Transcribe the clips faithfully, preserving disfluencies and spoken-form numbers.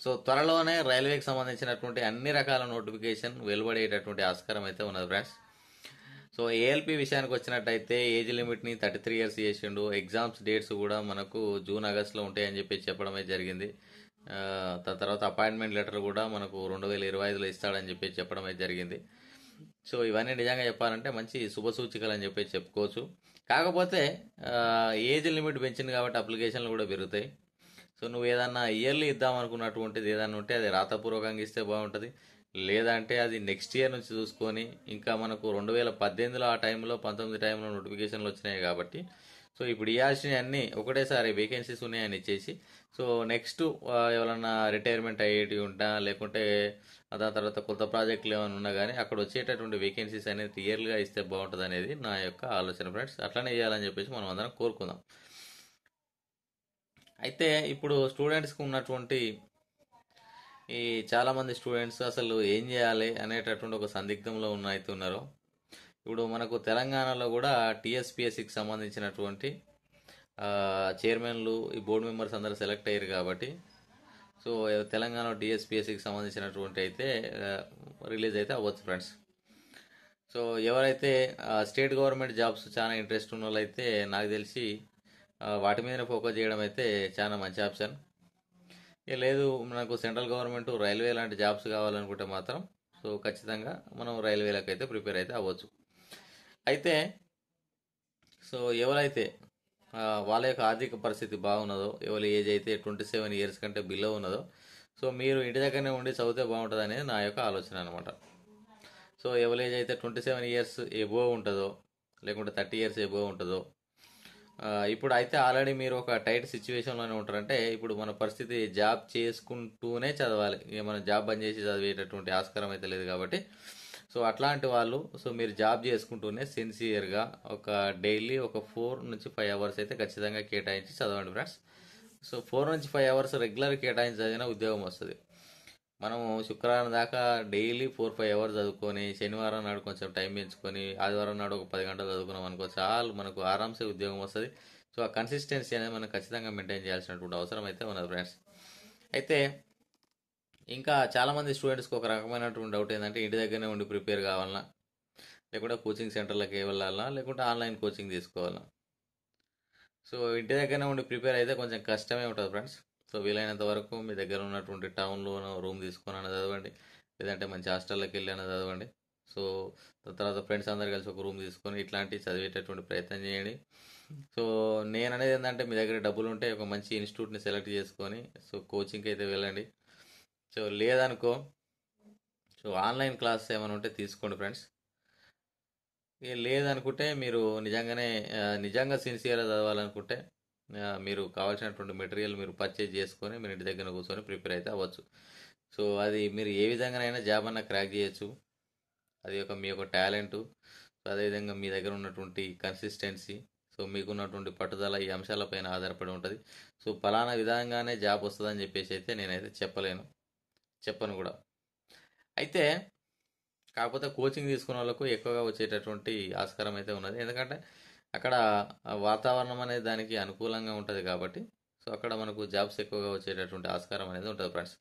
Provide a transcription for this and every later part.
So త్వరలోనే రైల్వేకి సంబంధించినటువంటి అన్ని రకాల నోటిఫికేషన్ వెలువడేటటువంటి ఆస్కారం అయితే ఉన్నది ఫ్రెండ్స్. సో ఏఎల్పి విషయానికి వచ్చినట్టయితే ఏజ్ లిమిట్ని థర్టీ త్రీ ఇయర్స్ చేసిండు. ఎగ్జామ్స్ డేట్స్ కూడా మనకు జూన్ ఆగస్టులో ఉంటాయని చెప్పి చెప్పడం అయితే జరిగింది. ఆ, దాని తర్వాత అపాయింట్మెంట్ లెటర్ కూడా మనకు రెండు వేల ఇరవై ఐదులో ఇస్తాడని చెప్పి చెప్పడం అయితే జరిగింది. సో ఇవన్నీ నిజంగా చెప్పాలంటే మంచి శుభ సూచికలు అని చెప్పి చెప్పుకోవచ్చు. కాకపోతే ఆ, ఏజ్ లిమిట్ పెంచింది కాబట్టి అప్లికేషన్లు కూడా పెరుగుతాయి. సో నువ్వు ఏదన్నా ఇయర్లీ ఇద్దాం అనుకున్నటువంటిది ఏదన్నా ఉంటే అది రాతపూర్వకంగా ఇస్తే బాగుంటుంది. లేదంటే అది నెక్స్ట్ ఇయర్ నుంచి చూసుకొని, ఇంకా మనకు రెండు వేల పద్దెనిమిదిలో ఆ టైంలో పంతొమ్మిది టైంలో నోటిఫికేషన్లు వచ్చినాయి కాబట్టి సో ఇప్పుడు ఇవ్వాల్సినవి అన్నీ ఒకటేసారి వేకెన్సీస్ ఉన్నాయని ఇచ్చేసి, సో నెక్స్ట్ ఎవరన్నా రిటైర్మెంట్ అయ్యేటి ఉంటా, లేకుంటే దాని తర్వాత కొత్త ప్రాజెక్టులు ఏమైనా ఉన్నా కానీ అక్కడ వచ్చేటటువంటి వేకెన్సీస్ అనేది క్లియర్గా ఇస్తే బాగుంటుంది అనేది నా యొక్క ఆలోచన ఫ్రెండ్స్. అట్లనే చేయాలని చెప్పేసి మనం అందరం కోరుకుందాం. అయితే ఇప్పుడు స్టూడెంట్స్కి ఉన్నటువంటి ఈ చాలామంది స్టూడెంట్స్ అసలు ఏం చేయాలి అనేటటువంటి ఒక సందిగ్ధంలో ఉన్న అయితే ఉన్నారు. ఇప్పుడు మనకు తెలంగాణలో కూడా టీఎస్పిఎస్సికి సంబంధించినటువంటి ఆ, చైర్మన్లు ఈ బోర్డు మెంబర్స్ అందరూ సెలెక్ట్ అయ్యారు కాబట్టి సో తెలంగాణ టీఎస్పిఎస్సికి సంబంధించినటువంటి అయితే ఆ, రిలీజ్ అయితే అవ్వచ్చు ఫ్రెండ్స్. సో ఎవరైతే ఆ, స్టేట్ గవర్నమెంట్ జాబ్స్ చాలా ఇంట్రెస్ట్ ఉన్న వాళ్ళైతే నాకు తెలిసి ఆ, వాటి మీదనే ఫోకస్ చేయడం అయితే చాలా మంచి ఆప్షన్. ఇక లేదు మనకు సెంట్రల్ గవర్నమెంట్ రైల్వే లాంటి జాబ్స్ కావాలనుకుంటే మాత్రం సో ఖచ్చితంగా మనం రైల్వేలకు అయితే ప్రిపేర్ అయితే అవ్వచ్చు. అయితే సో ఎవరైతే ఆ, వాళ్ళ యొక్క ఆర్థిక పరిస్థితి బాగున్నదో, ఎవరి ఏజ్ అయితే ట్వంటీ సెవెన్ ఇయర్స్ కంటే బిలో ఉన్నదో సో మీరు ఇంటి దగ్గరనే ఉండి చదివితే బాగుంటుంది అనేది నా యొక్క ఆలోచన అనమాట. సో ఎవరి ఏజ్ అయితే ట్వంటీ సెవెన్ ఇయర్స్ ఎబో ఉంటుందో, లేకుంటే థర్టీ ఇయర్స్ ఎబో ఉంటుందో, ఆ, ఇప్పుడు అయితే ఆల్రెడీ మీరు ఒక టైట్ సిచ్యువేషన్లోనే ఉంటారంటే ఇప్పుడు మన పరిస్థితి జాబ్ చేసుకుంటూనే చదవాలి. ఇక మనం జాబ్ బంద్ చేసి చదివేటటువంటి ఆస్కారం అయితే లేదు కాబట్టి సో అట్లాంటి వాళ్ళు సో మీరు జాబ్ చేసుకుంటూనే సిన్సియర్గా ఒక డైలీ ఒక ఫోర్ నుంచి ఫైవ్ అవర్స్ అయితే ఖచ్చితంగా కేటాయించి చదవండి ఫ్రెండ్స్. సో ఫోర్ నుంచి ఫైవ్ అవర్స్ రెగ్యులర్ కేటాయించి చదివినా ఉద్యోగం వస్తుంది. మనము శుక్రవారం దాకా డైలీ ఫోర్ ఫైవ్ అవర్స్ చదువుకొని శనివారం నాడు కొంచెం టైం పెంచుకొని ఆదివారం నాడు ఒక పది గంటలు చదువుకున్నాం అనుకో చాలు మనకు ఆరామ్సే ఉద్యోగం వస్తుంది. సో ఆ కన్సిస్టెన్సీ అనేది మనం ఖచ్చితంగా మెయింటైన్ చేయాల్సినటువంటి అవసరం అయితే ఉన్నది ఫ్రెండ్స్. అయితే ఇంకా చాలామంది స్టూడెంట్స్కి ఒక రకమైనటువంటి డౌట్ ఏంటంటే ఇంటి దగ్గరనే ఉండి ప్రిపేర్ కావాలన్నా, లేకుంటే కోచింగ్ సెంటర్లకి వెళ్ళాలన్నా, లేకుంటే ఆన్లైన్ కోచింగ్ తీసుకోవాలన్నా. సో ఇంటి దగ్గరనే ఉండి ప్రిపేర్ అయితే కొంచెం కష్టమే ఉంటుంది ఫ్రెండ్స్. సో వీలైనంత వరకు మీ దగ్గర ఉన్నటువంటి టౌన్లో రూమ్ తీసుకొని అన్న చదవండి, లేదంటే మంచి హాస్టల్లోకి వెళ్ళి అన్న చదవండి. సో దాని తర్వాత ఫ్రెండ్స్ అందరు కలిసి ఒక రూమ్ తీసుకొని ఇట్లాంటివి చదివేటటువంటి ప్రయత్నం చేయండి. సో నేను అనేది ఏంటంటే మీ దగ్గర డబ్బులు ఉంటే ఒక మంచి ఇన్స్టిట్యూట్ని సెలెక్ట్ చేసుకొని సో కోచింగ్కి అయితే వెళ్ళండి. సో లేదనుకో సో ఆన్లైన్ క్లాస్ ఏమైనా ఉంటే తీసుకోండి ఫ్రెండ్స్. ఇక లేదనుకుంటే మీరు నిజంగానే ఆ, నిజంగా సిన్సియర్గా చదవాలనుకుంటే ఆ, మీరు కావాల్సినటువంటి మెటీరియల్ మీరు పర్చేజ్ చేసుకొని మీరు ఇంటి దగ్గర కూర్చొని ప్రిపేర్ అయితే అవ్వచ్చు. సో అది మీరు ఏ విధంగానైనా జాబ్ అన్న క్రాక్ చేయొచ్చు. అది ఒక మీ యొక్క టాలెంటు. సో అదేవిధంగా మీ దగ్గర ఉన్నటువంటి కన్సిస్టెన్సీ, సో మీకున్నటువంటి పట్టుదల ఈ అంశాలపైన ఆధారపడి ఉంటుంది. సో ఫలానా విధంగానే జాబ్ వస్తుందని చెప్పేసి అయితే నేనైతే చెప్పలేను, చెప్పను కూడా. అయితే కాకపోతే కోచింగ్ తీసుకున్న వాళ్ళకు ఎక్కువగా వచ్చేటటువంటి ఆస్కారం అయితే ఉన్నది. ఎందుకంటే అక్కడ ఆ వాతావరణం అనేది దానికి అనుకూలంగా ఉంటుంది కాబట్టి సో అక్కడ మనకు జాబ్స్ ఎక్కువగా వచ్చేటటువంటి ఆస్కారం అనేది ఉంటుంది ఫ్రెండ్స్.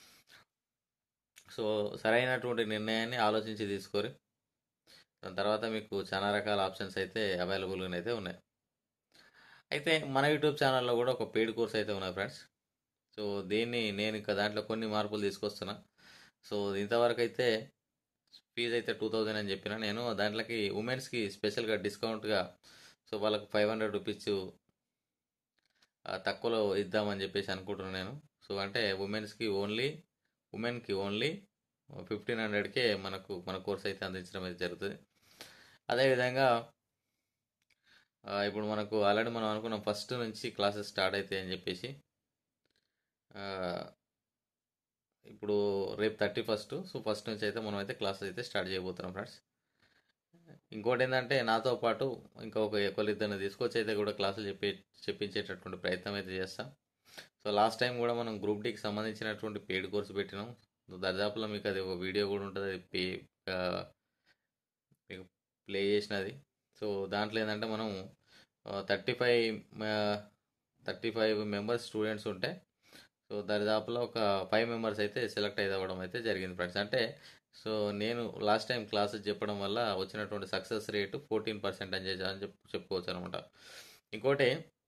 సో సరైనటువంటి నిర్ణయాన్ని ఆలోచించి తీసుకోరు. దాని తర్వాత మీకు చాలా రకాల ఆప్షన్స్ అయితే అవైలబుల్గా అయితే ఉన్నాయి. అయితే మన యూట్యూబ్ ఛానల్లో కూడా ఒక పెయిడ్ కోర్స్ అయితే ఉన్నాయి ఫ్రెండ్స్. సో దీన్ని నేను ఇంకా దాంట్లో కొన్ని మార్పులు తీసుకొస్తున్నా. సో ఇంతవరకు అయితే ఫీజు అయితే టూ థౌజండ్ అని చెప్పిన నేను దాంట్లోకి ఉమెన్స్కి స్పెషల్గా డిస్కౌంట్గా సో వాళ్ళకి ఫైవ్ హండ్రెడ్ రూపీస్ తక్కువలో ఇద్దామని చెప్పేసి అనుకుంటున్నాను నేను. సో అంటే ఉమెన్స్కి ఓన్లీ ఉమెన్కి ఓన్లీ ఫిఫ్టీన్ హండ్రెడ్కే మనకు మన కోర్స్ అయితే అందించడం అయితే జరుగుతుంది. అదేవిధంగా ఆ, ఇప్పుడు మనకు ఆల్రెడీ మనం అనుకున్నాం ఫస్ట్ నుంచి క్లాసెస్ స్టార్ట్ అవుతాయి అని చెప్పేసి. ఆ, ఇప్పుడు రేపు థర్టీ ఫస్ట్ సో ఫస్ట్ నుంచి అయితే మనం అయితే క్లాసెస్ అయితే స్టార్ట్ చేయబోతున్నాం ఫ్రెండ్స్. ఇంకోటి ఏంటంటే నాతో పాటు ఇంకొక ఒకరిద్దరిని తీసుకొచ్చి అయితే కూడా క్లాసులు చెప్పి చెప్పించేటటువంటి ప్రయత్నం అయితే చేస్తాం. సో లాస్ట్ టైం కూడా మనం గ్రూప్ డీకి సంబంధించినటువంటి పెయిడ్ కోర్సు పెట్టినాం. దర్దాపులో మీకు అది ఒక వీడియో కూడా ఉంటుంది, అది పే ఆ, మీకు ప్లే చేసినది. సో దాంట్లో ఏంటంటే మనం thirty five thirty five members students ఉంటే సో దరిదాపులో ఒక ఫైవ్ మెంబర్స్ అయితే సెలెక్ట్ అవ్వడం అయితే జరిగింది ఫ్రెండ్స్. అంటే సో నేను లాస్ట్ టైం క్లాసెస్ చెప్పడం వల్ల వచ్చినటువంటి సక్సెస్ రేటు ఫోర్టీన్ పర్సెంట్ అని చెప్పి అని చెప్పు చెప్పుకోవచ్చు అనమాట. ఇంకోటి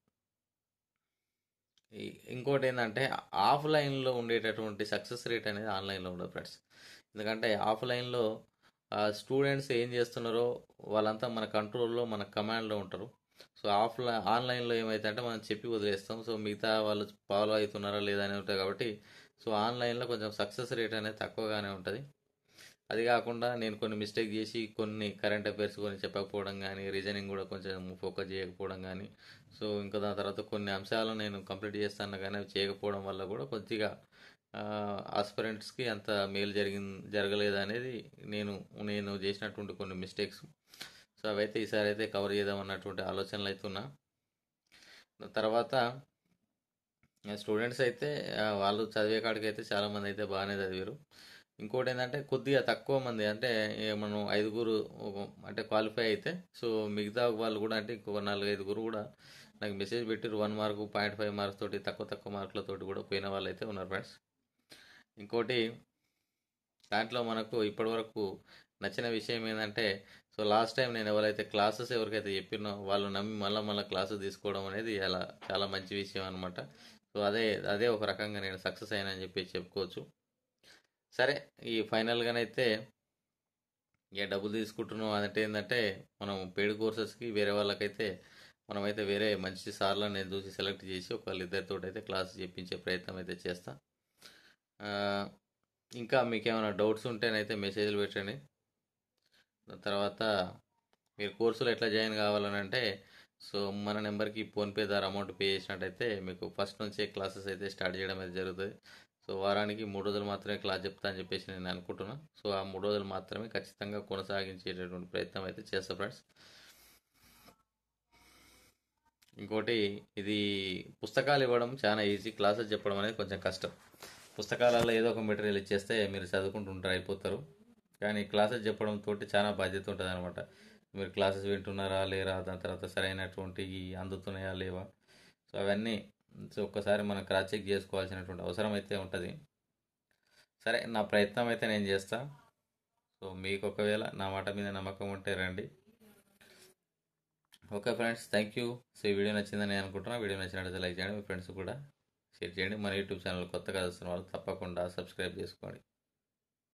ఈ- ఇంకోటి ఏంటంటే ఆఫ్లైన్లో ఉండేటటువంటి సక్సెస్ రేట్ అనేది ఆన్లైన్లో ఉండదు ఫ్రెండ్స్. ఎందుకంటే ఆఫ్లైన్లో స్టూడెంట్స్ ఏం చేస్తున్నారో వాళ్ళంతా మన కంట్రోల్లో మన కమాండ్లో ఉంటారు. సో ఆఫ్లైన్ ఆన్లైన్లో ఏమైతే అంటే మనం చెప్పి వదిలేస్తాం. సో మిగతా వాళ్ళు ఫాలో అవుతున్నారా లేదా అని ఉంటాయి కాబట్టి సో ఆన్లైన్లో కొంచెం సక్సెస్ రేట్ అనేది తక్కువగానే ఉంటుంది. అది కాకుండా నేను కొన్ని మిస్టేక్ చేసి కొన్ని కరెంట్ అఫైర్స్ కొన్ని చెప్పకపోవడం కానీ, రీజనింగ్ కూడా కొంచెం ఫోకస్ చేయకపోవడం కానీ, సో ఇంకా దాని తర్వాత కొన్ని అంశాలు నేను కంప్లీట్ చేస్తాను కానీ అవి చేయకపోవడం వల్ల కూడా కొద్దిగా ఆస్పిరెంట్స్కి అంత మేలు జరిగిన జరగలేదు అనేది నేను నేను చేసినటువంటి కొన్ని మిస్టేక్స్. సో అవైతే ఈసారి అయితే కవర్ చేద్దాం అన్నటువంటి ఆలోచనలు అయితే ఉన్నా. తర్వాత స్టూడెంట్స్ అయితే ఆ, వాళ్ళు చదివే కాడికి అయితే చాలామంది అయితే బాగానే చదివారు. ఇంకోటి ఏంటంటే కొద్దిగా తక్కువ మంది అంటే ఏ మనం ఐదుగురు ఒక- అంటే క్వాలిఫై అయితే సో మిగతా వాళ్ళు కూడా అంటే ఇంకొక నాలుగు ఐదుగురు కూడా నాకు మెసేజ్ పెట్టారు. One mark point five marks తోటి తక్కువ తక్కువ మార్కులతోటి కూడా పోయిన వాళ్ళు అయితే ఉన్నారు ఫ్రెండ్స్. ఇంకోటి దాంట్లో మనకు ఇప్పటివరకు నచ్చిన విషయం ఏంటంటే సో లాస్ట్ టైం నేను ఎవరైతే క్లాసెస్ ఎవరికైతే చెప్పినో వాళ్ళు నమ్మి మళ్ళీ మళ్ళీ క్లాసెస్ తీసుకోవడం అనేది అలా చాలా మంచి విషయం అనమాట. సో అదే అదే ఒక రకంగా నేను సక్సెస్ అయినా అని చెప్పి చెప్పుకోవచ్చు. సరే, ఈ ఫైనల్గానైతే ఇక డబ్బులు తీసుకుంటున్నాం అంటే ఏంటంటే మనం పెయిడ్ కోర్సెస్కి వేరే వాళ్ళకైతే మనమైతే వేరే మంచి సార్లను నేను చూసి సెలెక్ట్ చేసి ఒకళ్ళ ఇద్దరితో అయితే క్లాస్ చెప్పించే ప్రయత్నం అయితే చేస్తా. ఆ, ఇంకా మీకు ఏమైనా డౌట్స్ ఉంటేనైతే మెసేజ్లు పెట్టండి. దాని తర్వాత మీరు కోర్సులో ఎట్లా జాయిన్ కావాలని అంటే సో మన నెంబర్కి ఫోన్పే ద్వారా అమౌంట్ పే చేసినట్టయితే మీకు ఫస్ట్ నుంచే క్లాసెస్ అయితే స్టార్ట్ చేయడం అయితే జరుగుతుంది. సో వారానికి మూడు రోజులు మాత్రమే క్లాస్ చెప్తా అని చెప్పేసి నేను అనుకుంటున్నాను. సో ఆ మూడు రోజులు మాత్రమే ఖచ్చితంగా కొనసాగించేటటువంటి ప్రయత్నం అయితే చేస్తా ఫ్రెండ్స్. ఇంకోటి ఇది పుస్తకాలు ఇవ్వడం చాలా ఈజీ, క్లాసెస్ చెప్పడం అనేది కొంచెం కష్టం. పుస్తకాలలో ఏదో ఒక మెటీరియల్ ఇచ్చేస్తే మీరు చదువుకుంటుంటారు అయిపోతారు. కానీ క్లాసెస్ చెప్పడం తోటి చాలా బాధ్యత ఉంటుంది అనమాట. మీరు క్లాసెస్ వింటున్నారా లేరా, దాని తర్వాత సరైనటువంటి అందుతున్నాయా లేవా, సో అవన్నీ సో ఒక్కసారి మనం క్రాస్ చెక్ చేసుకోవాల్సినటువంటి అవసరం అయితే ఉంటుంది. సరే, నా ప్రయత్నం అయితే నేను చేస్తా. సో మీకు ఒకవేళ నా మాట మీద నమ్మకం ఉంటే రండి. Okay friends, thank you. So ఈ వీడియో నచ్చిందని నేను అనుకుంటున్నా. వీడియో నచ్చినట్లయితే లైక్ చేయండి, మీ ఫ్రెండ్స్ కూడా షేర్ చేయండి. మన యూట్యూబ్ ఛానల్ కొత్తగా వస్తున్న వాళ్ళు తప్పకుండా సబ్స్క్రైబ్ చేసుకోండి.